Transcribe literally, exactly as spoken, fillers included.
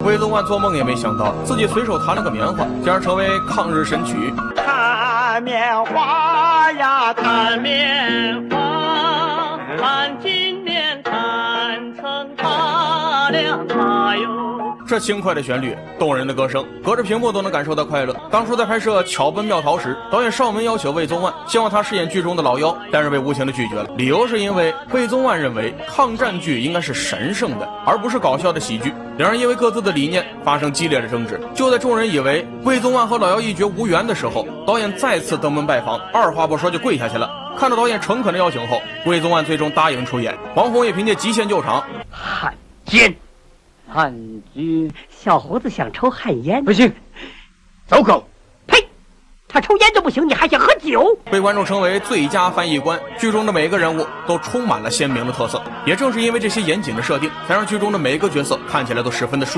魏宗万做梦也没想到，自己随手弹了个棉花，竟然成为抗日神曲。 弹棉花呀，弹棉花，弹金面，弹成大亮花哟。 这轻快的旋律，动人的歌声，隔着屏幕都能感受到快乐。当初在拍摄《巧奔妙逃》时，导演邵文要求魏宗万，希望他饰演剧中的老妖，但是被无情的拒绝了。理由是因为魏宗万认为抗战剧应该是神圣的，而不是搞笑的喜剧。两人因为各自的理念发生激烈的争执。就在众人以为魏宗万和老妖一决无缘的时候，导演再次登门拜访，二话不说就跪下去了。看到导演诚恳的邀请后，魏宗万最终答应出演。王红也凭借极限救场， 汉奸。汉奸，小胡子想抽旱烟，不行，走狗！呸！他抽烟都不行，你还想喝酒？ 被观众称为最佳翻译官。剧中的每个人物都充满了鲜明的特色，也正是因为这些严谨的设定，才让剧中的每一个角色看起来都十分的舒服。